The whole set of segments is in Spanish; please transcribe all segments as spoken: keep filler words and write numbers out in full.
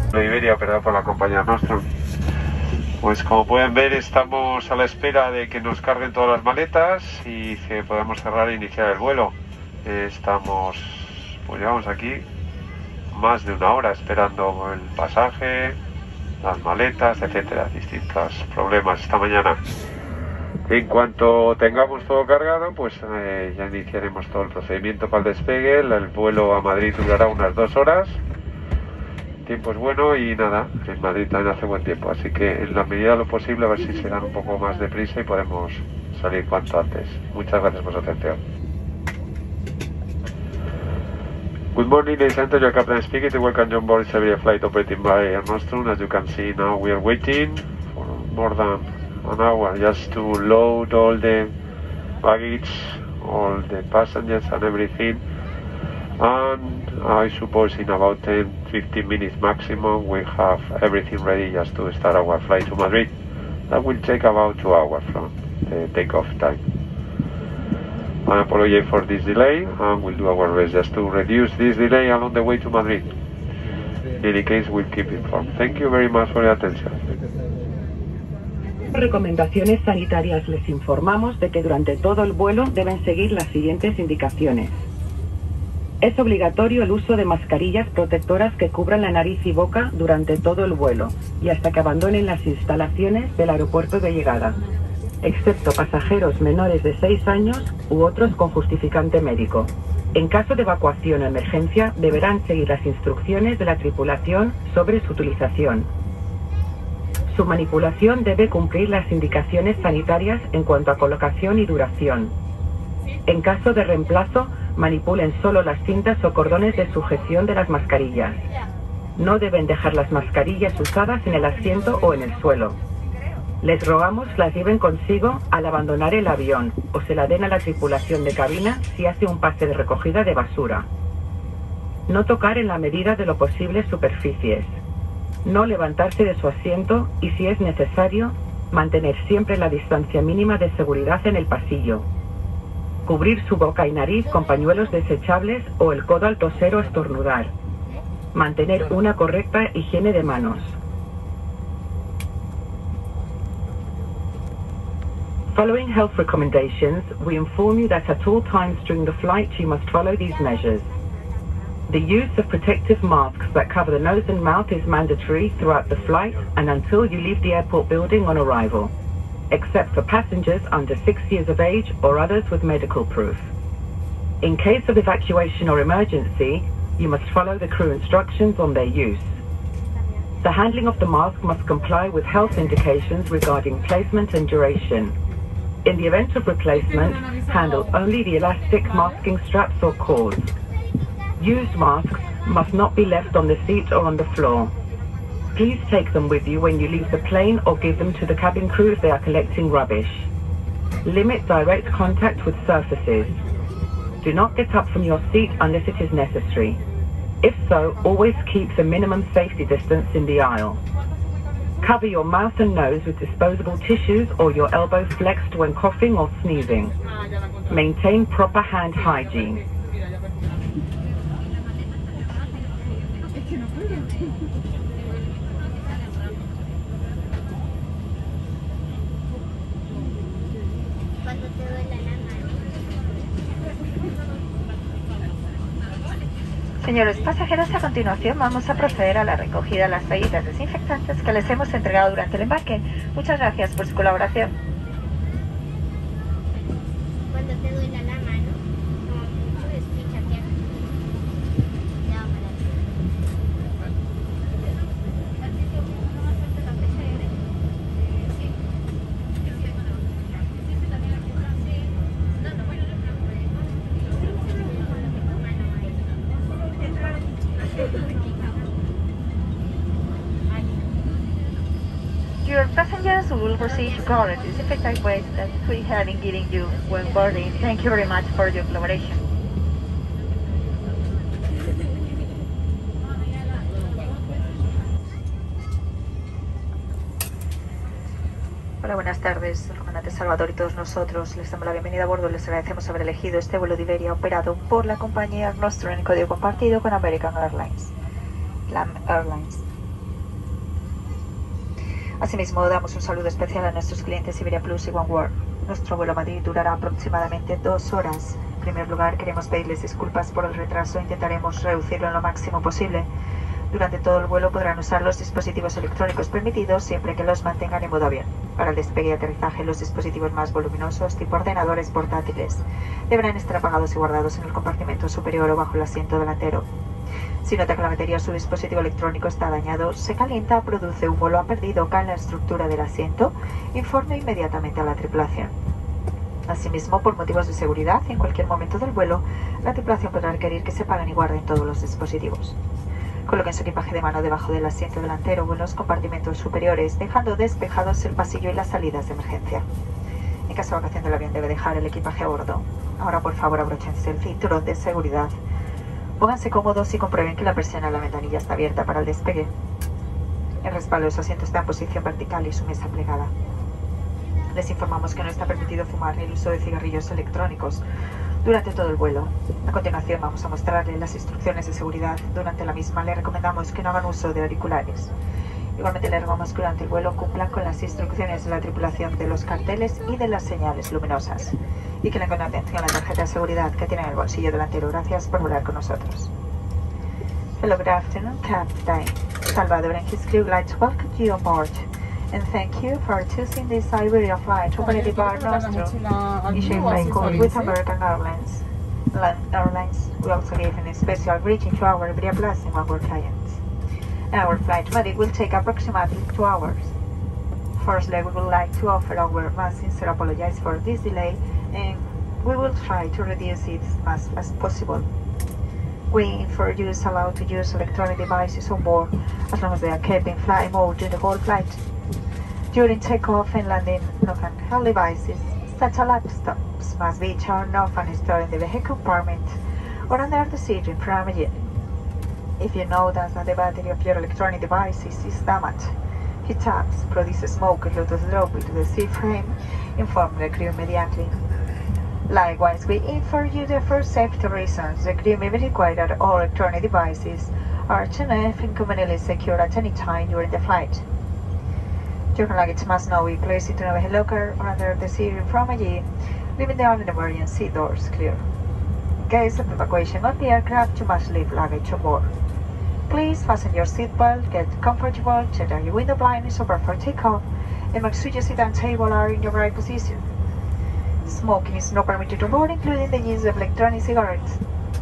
Iberia, operado por la compañía Nostrum. Pues como pueden ver, estamos a la espera de que nos carguen todas las maletas y que podamos cerrar e iniciar el vuelo. Estamos, pues llevamos aquí más de una hora esperando el pasaje, las maletas, etcétera, distintos problemas esta mañana. En cuanto tengamos todo cargado, pues eh, ya iniciaremos todo el procedimiento para el despegue. El, el vuelo a Madrid durará unas dos horas. El tiempo es bueno y nada, en Madrid también hace buen tiempo, así que en la medida de lo posible a ver si se dan un poco más de prisa y podemos salir cuanto antes. Muchas gracias por su atención. Good morning, ladies and gentlemen, your captain speaking. To welcome you on board Iberia flight operating by Air Nostrum. As you can see now, we are waiting for more than an hour just to load all the baggage, all the passengers and everything. And I suppose in about ten to fifteen minutes maximum we have everything ready just to start our flight to Madrid. That will take about two hours from the takeoff time. I apologize for this delay and we'll do our best just to reduce this delay along the way to Madrid. In any case, we'll keep informed. Thank you very much for your attention. Recomendaciones sanitarias. Les informamos de que durante todo el vuelo deben seguir las siguientes indicaciones. Es obligatorio el uso de mascarillas protectoras que cubran la nariz y boca durante todo el vuelo y hasta que abandonen las instalaciones del aeropuerto de llegada, excepto pasajeros menores de seis años u otros con justificante médico. En caso de evacuación o emergencia, deberán seguir las instrucciones de la tripulación sobre su utilización. Su manipulación debe cumplir las indicaciones sanitarias en cuanto a colocación y duración. En caso de reemplazo, manipulen solo las cintas o cordones de sujeción de las mascarillas. No deben dejar las mascarillas usadas en el asiento o en el suelo. Les rogamos las lleven consigo al abandonar el avión o se la den a la tripulación de cabina si hace un pase de recogida de basura. No tocar en la medida de lo posible superficies. No levantarse de su asiento y, si es necesario, mantener siempre la distancia mínima de seguridad en el pasillo. Cubrir su boca y nariz con pañuelos desechables o el codo al toser o estornudar. Mantener una correcta higiene de manos. Following health recommendations, we inform you that at all times during the flight you must follow these measures. The use of protective masks that cover the nose and mouth is mandatory throughout the flight and until you leave the airport building on arrival, except for passengers under six years of age or others with medical proof. In case of evacuation or emergency, you must follow the crew instructions on their use. The handling of the mask must comply with health indications regarding placement and duration. In the event of replacement, handle only the elastic masking straps or cords. Used masks must not be left on the seat or on the floor. Please take them with you when you leave the plane or give them to the cabin crew if they are collecting rubbish. Limit direct contact with surfaces. Do not get up from your seat unless it is necessary. If so, always keep the minimum safety distance in the aisle. Cover your mouth and nose with disposable tissues or your elbow flexed when coughing or sneezing. Maintain proper hand hygiene. Señores pasajeros, a continuación vamos a proceder a la recogida de las toallitas desinfectantes que les hemos entregado durante el embarque. Muchas gracias por su colaboración. Cuando te duele la mano, no, escúchate. Your passengers will receive guarded disinfectant waste that we have been giving you when boarding. Thank you very much for your collaboration. Hola, buenas tardes, comandante Salvador y todos nosotros. Les damos la bienvenida a bordo. Les agradecemos haber elegido este vuelo de Iberia operado por la compañía Nostrum en código compartido con American Airlines. LAM Airlines. Asimismo, damos un saludo especial a nuestros clientes Iberia Plus y Oneworld. Nuestro vuelo a Madrid durará aproximadamente dos horas. En primer lugar, queremos pedirles disculpas por el retraso e intentaremos reducirlo en lo máximo posible. Durante todo el vuelo podrán usar los dispositivos electrónicos permitidos siempre que los mantengan en modo avión. Para el despegue y aterrizaje, los dispositivos más voluminosos, tipo ordenadores portátiles, deberán estar apagados y guardados en el compartimento superior o bajo el asiento delantero. Si nota que la batería de su dispositivo electrónico está dañado, se calienta, produce un o ha perdido o cae en la estructura del asiento, informe inmediatamente a la tripulación. Asimismo, por motivos de seguridad, en cualquier momento del vuelo, la tripulación podrá requerir que se paguen y guarden todos los dispositivos. Coloquen su equipaje de mano debajo del asiento delantero o en los compartimentos superiores, dejando despejados el pasillo y las salidas de emergencia. En caso de evacuación del avión, debe dejar el equipaje a bordo. Ahora, por favor, abróchense el cinturón de seguridad. Pónganse cómodos y comprueben que la persiana de la ventanilla está abierta para el despegue. El respaldo de su asiento está en posición vertical y su mesa plegada. Les informamos que no está permitido fumar ni el uso de cigarrillos electrónicos durante todo el vuelo. A continuación vamos a mostrarle las instrucciones de seguridad. Durante la misma le recomendamos que no hagan uso de auriculares. Igualmente le rogamos que durante el vuelo cumplan con las instrucciones de la tripulación de los carteles y de las señales luminosas. Y que le den atención a la tarjeta de seguridad que tiene en el bolsillo delantero. Gracias por volar con nosotros. Hello, good afternoon, Captain. Salvador and his crew would like to welcome you on board. And thank you for choosing this Iberia flight operated by Nostrum, issued by code with American Airlines. Land Airlines, we also give a special greeting to our Iberia Plus and our clients. Our flight to Madrid will take approximately two hours. Firstly, we would like to offer our most sincere apologies for this delay, and we will try to reduce it as much as possible. We for you is allowed to use electronic devices on board as long as they are kept in flight mode during the whole flight. During takeoff and landing, non-handheld devices such as laptops must be turned off and stored in the vehicle compartment or under the seat in front of you. If you know that the battery of your electronic devices is damaged, heat ups, produce smoke, or let us drop into the seat frame, inform the crew immediately. Likewise, we inform you that for safety reasons, the crew may be required that all electronic devices are turned off and conveniently secure at any time during the flight. Your luggage must now be placed into an overhead locker or under the seat in front of you, leaving the all emergency doors clear. In case of evacuation of the aircraft, you must leave luggage on board. Please fasten your seatbelt, get comfortable, check that your window blind is open for takeoff, and make sure your seat and table are in your right position. Smoking is not permitted on board, including the use of electronic cigarettes.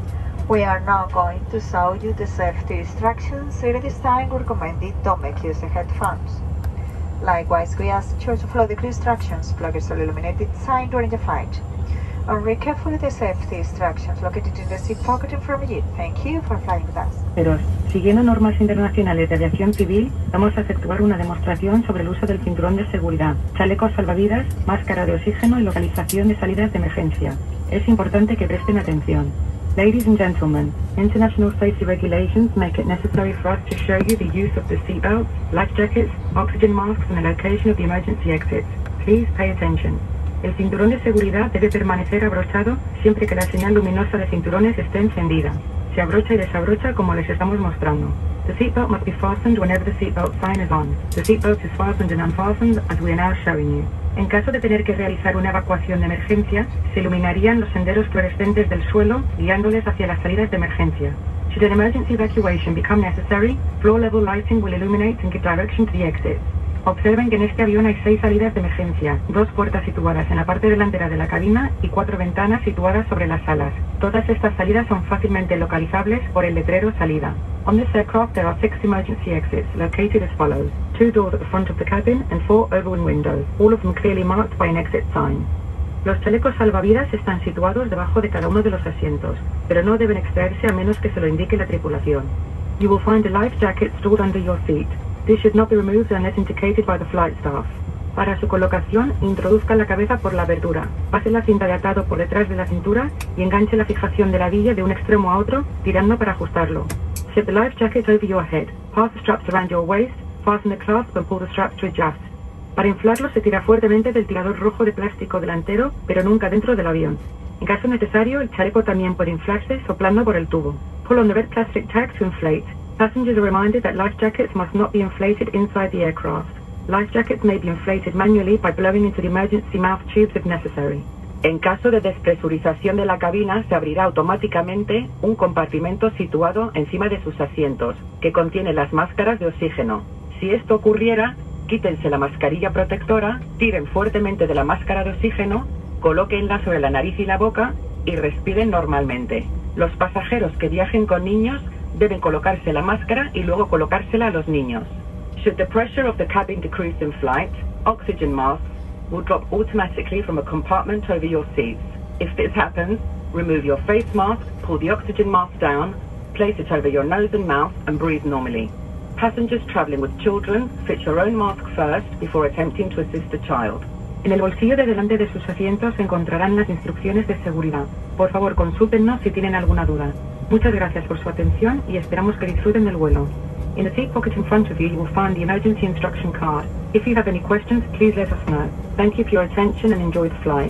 We are now going to show you the safety instructions, so at this time we recommend you don't make use of headphones. Likewise, we ask you to follow the crew instructions, plug your solar illuminated sign during the flight, and read carefully the safety instructions located in the seat pocket in front of you. Thank you for flying with us. Pero, siguiendo normas internacionales de aviación civil, vamos a efectuar una demostración sobre el uso del cinturón de seguridad, chalecos salvavidas, máscara de oxígeno y localización de salidas de emergencia. Es importante que presten atención. Ladies and gentlemen, international safety regulations make it necessary for us to show you the use of the seatbelts, life jackets, oxygen masks and the location of the emergency exits. Please pay attention. El cinturón de seguridad debe permanecer abrochado siempre que la señal luminosa de cinturones esté encendida. Se abrocha y desabrocha como les estamos mostrando. The seatbelt must be fastened whenever the seatbelt sign is on. The seatbelt is fastened and unfastened as we are now showing you. En caso de tener que realizar una evacuación de emergencia, se iluminarían los senderos fluorescentes del suelo, guiándoles hacia las salidas de emergencia. Should an emergency evacuation become necessary, floor-level lighting will illuminate and give direction to the exit. Observen que en este avión hay seis salidas de emergencia, dos puertas situadas en la parte delantera de la cabina y cuatro ventanas situadas sobre las alas. Todas estas salidas son fácilmente localizables por el letrero salida. On this aircraft there are six emergency exits, located as follows. Two doors at the front of the cabin and four overwing windows, all of them clearly marked by an exit sign. Los chalecos salvavidas están situados debajo de cada uno de los asientos, pero no deben extraerse a menos que se lo indique la tripulación. You will find a life jacket stored under your seat. This should not be removed unless indicated by the flight staff. Para su colocación, introduzca la cabeza por la abertura, pase la cinta de atado por detrás de la cintura y enganche la fijación de la villa de un extremo a otro, tirando para ajustarlo. Slip the life jacket over your head. Pass the straps around your waist, fasten the clasp and pull the straps to adjust. Para inflarlo se tira fuertemente del tirador rojo de plástico delantero, pero nunca dentro del avión. En caso necesario, el chaleco también puede inflarse soplando por el tubo. Pull on the red plastic tag to inflate. Passengers are reminded that life jackets must not be inflated inside the aircraft. Life jackets may be inflated manually by blowing into the emergency mouth tubes if necessary. En caso de despresurización de la cabina, se abrirá automáticamente un compartimento situado encima de sus asientos, que contiene las máscaras de oxígeno. Si esto ocurriera, quítense la mascarilla protectora, tiren fuertemente de la máscara de oxígeno, colóquenla sobre la nariz y la boca y respiren normalmente. Los pasajeros que viajen con niños deben colocarse la máscara y luego colocársela a los niños. Should the pressure of the cabin decrease in flight, oxygen masks will drop automatically from a compartment over your seats. If this happens, remove your face mask, pull the oxygen mask down, place it over your nose and mouth and breathe normally. Passengers traveling with children, fit your own mask first before attempting to assist a child. En el bolsillo de delante de sus asientos se encontrarán las instrucciones de seguridad. Por favor, consúltennos si tienen alguna duda. Muchas gracias por su atención y esperamos que disfruten del vuelo. In the seat pocket in front of you, you will find the emergency instruction card. If you have any questions, please let us know. Thank you for your attention and enjoy the flight.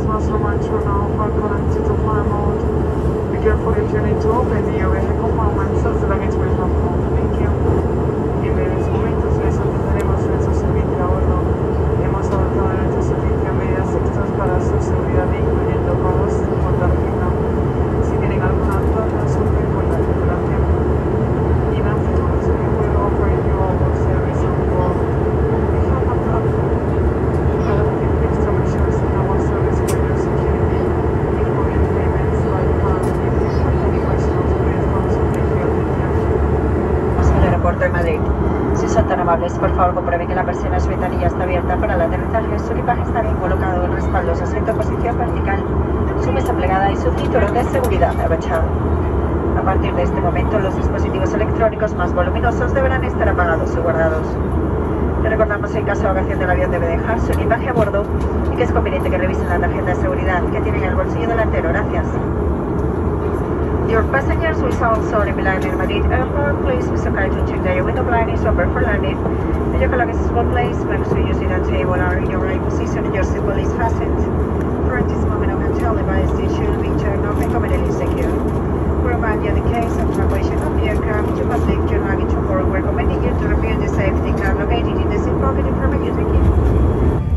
This master mind should now for connected to fly mode. Be careful if you need to open the vehicle compartments as the luggage will have home. Thank you. En breves momentos les ofreceremos nuestro servicio a bordo. Hemos adoptado nuestro servicio a medidas extras para su seguridad, incluyendo pagos por tarjeta. Si tienen alguna duda, consulten con la tripulación. In afterwards, we will offer you our service on board. We have adopted extra measures in our service for your security, including payments by card. If you have any questions, please consultate your atención. El aeropuerto de Madrid. Si son tan amables, por favor comprueben que la persiana de su ventanilla está abierta para el aterrizaje, su equipaje está bien colocado, el respaldo, su asiento en posición vertical, su mesa plegada y su cinturón de seguridad abrochado. A partir de este momento, los dispositivos electrónicos más voluminosos deberán estar apagados o guardados. Le recordamos que en caso de evacuación del avión debe dejar su equipaje a bordo y que es conveniente que revisen la tarjeta de seguridad que tiene en el bolsillo delantero. Gracias. Your passengers will also land in Madrid Airport. Please be so kind to check that your window blind is open for landing. And your luggage is well placed. Bags we use in a table are in your right position and your seatbelt is fastened. For this moment of hotel device, it should be turned off and completely secure. We remind you in the case of evacuation of the aircraft, you must leave your luggage on board. We're recommending you to review the safety card located in the seat pocket in front of you. Thank you.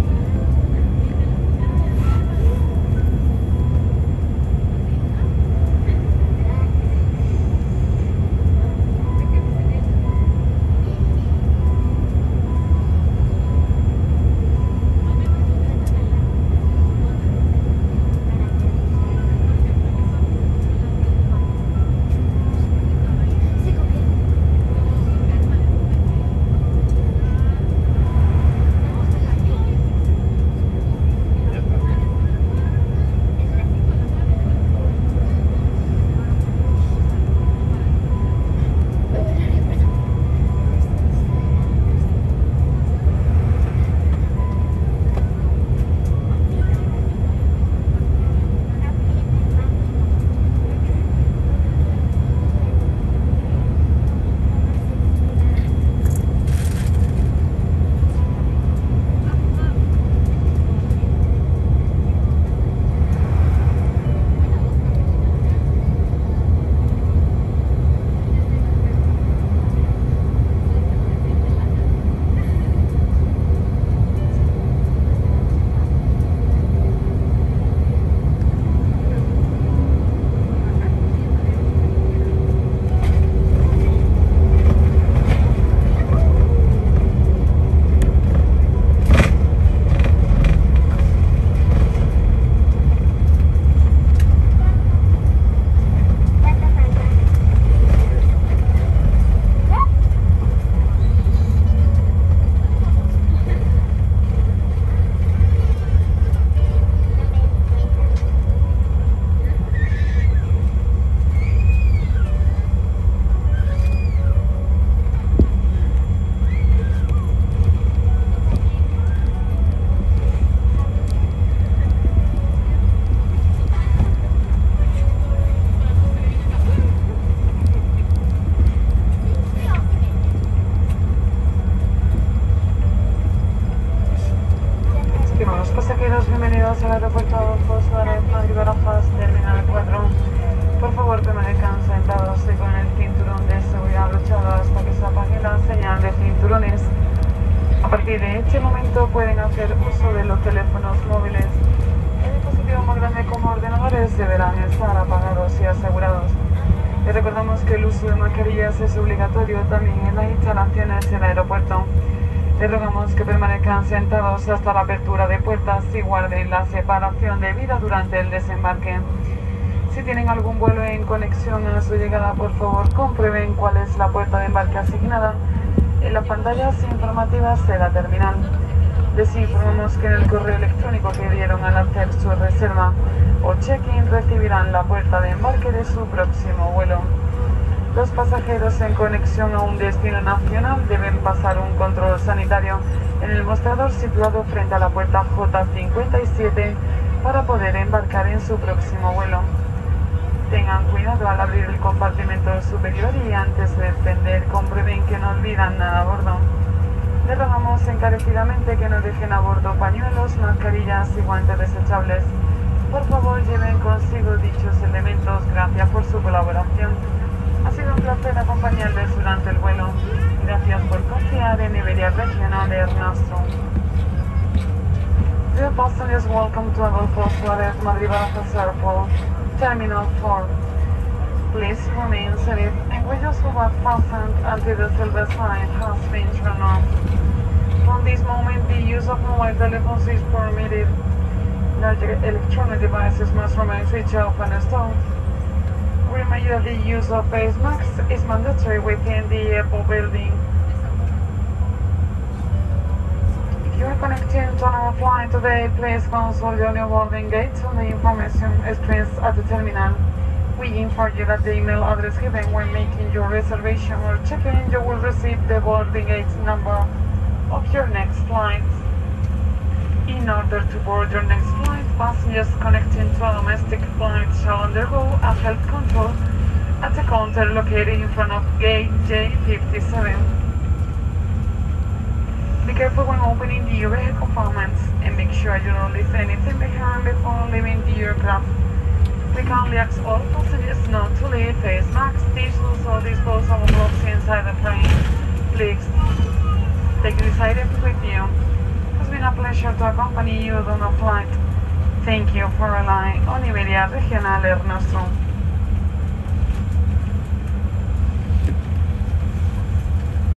Pasajeros, bienvenidos al aeropuerto Adolfo Suárez, Madrid Barajas, Terminal cuatro. Por favor, permanezcan sentados y con el cinturón de seguridad abrochado hasta que se apague la señal de cinturones. A partir de este momento pueden hacer uso de los teléfonos móviles. El dispositivo más grande como ordenadores deberán estar apagados y asegurados. Les recordamos que el uso de mascarillas es obligatorio también en las instalaciones del aeropuerto. Les rogamos que permanezcan sentados hasta la apertura de puertas y guarden la separación debida durante el desembarque. Si tienen algún vuelo en conexión a su llegada, por favor comprueben cuál es la puerta de embarque asignada en las pantallas informativas de la terminal. Les informamos que en el correo electrónico que dieron al hacer su reserva o check-in recibirán la puerta de embarque de su próximo vuelo. Los pasajeros en conexión a un destino nacional deben pasar un control sanitario en el mostrador situado frente a la puerta J cincuenta y siete para poder embarcar en su próximo vuelo. Tengan cuidado al abrir el compartimento superior y antes de descender comprueben que no olvidan nada a bordo. Les rogamos encarecidamente que no dejen a bordo pañuelos, mascarillas y guantes desechables. Por favor, lleven consigo dichos elementos. Gracias por su colaboración. Ha sido un placer acompañarles durante el vuelo. Gracias por confiar en Iberia Regional Air Nostrum. Dear passengers, welcome to Adolfo Suárez Madrid-Barajas Airport, Terminal four. Please remain seated and we just will fastened until the silver sign has been turned off. From this moment, the use of mobile telephones is permitted. Larger electronic devices must remain switched off and stored. Remind you that the use of face masks is mandatory within the airport building. If you are connecting to another flight today, please consult your new boarding gate on the information screens at the terminal. We inform you that the email address given when making your reservation or check-in, you will receive the boarding gate number of your next flight. In order to board your next flight, passengers connecting to a domestic flight shall undergo a health control at a counter located in front of gate J fifty-seven. Be careful when opening the overhead compartments and make sure you don't leave anything behind before leaving the aircraft. We kindly ask all passengers not to leave face masks, tissues or disposable gloves inside the plane. Please take these items with you. It has been a pleasure to accompany you on a flight. Thank you for relying on Iberia Regional Air Nostrum.